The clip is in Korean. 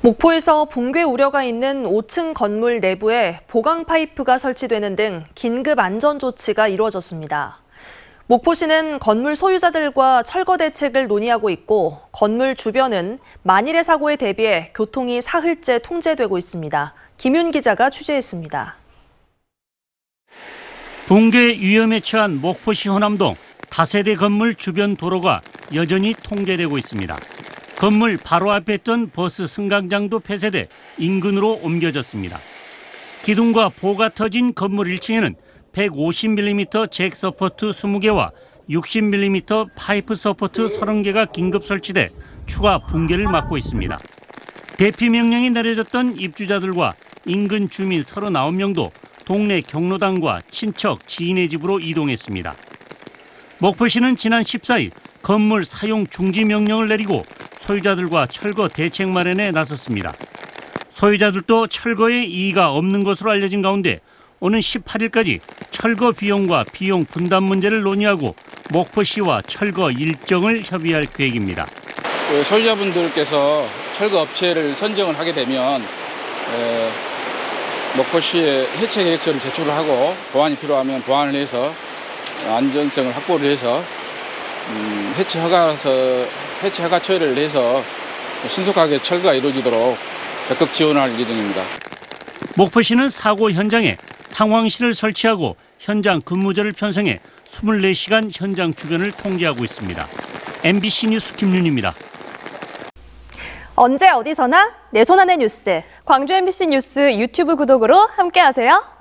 목포에서 붕괴 우려가 있는 5층 건물 내부에 보강 파이프가 설치되는 등 긴급 안전 조치가 이루어졌습니다. 목포시는 건물 소유자들과 철거 대책을 논의하고 있고 건물 주변은 만일의 사고에 대비해 교통이 사흘째 통제되고 있습니다. 김윤 기자가 취재했습니다. 붕괴 위험에 처한 목포시 호남동 다세대 건물 주변 도로가 여전히 통제되고 있습니다. 건물 바로 앞에 있던 버스 승강장도 폐쇄돼 인근으로 옮겨졌습니다. 기둥과 보가 터진 건물 1층에는 150mm 잭 서포트 20개와 60mm 파이프 서포트 30개가 긴급 설치돼 추가 붕괴를 막고 있습니다. 대피 명령이 내려졌던 입주자들과 인근 주민 39명도 동네 경로당과 친척, 지인의 집으로 이동했습니다. 목포시는 지난 14일 건물 사용 중지 명령을 내리고 소유자들과 철거 대책 마련에 나섰습니다. 소유자들도 철거에 이의가 없는 것으로 알려진 가운데 오는 18일까지 철거 비용과 비용 분담 문제를 논의하고 목포시와 철거 일정을 협의할 계획입니다. 소유자분들께서 철거 업체를 선정을 하게 되면 목포시에 해체 계획서를 제출을 하고 보완이 필요하면 보완을 해서 안전성을 확보를 해서 해체 허가 처리를 해서 신속하게 철거가 이루어지도록 적극 지원할 예정입니다. 목포시는 사고 현장에 상황실을 설치하고 현장 근무자를 편성해 24시간 현장 주변을 통제하고 있습니다. MBC 뉴스 김윤입니다. 언제 어디서나 내 손 안의 뉴스. 광주 MBC 뉴스 유튜브 구독으로 함께하세요.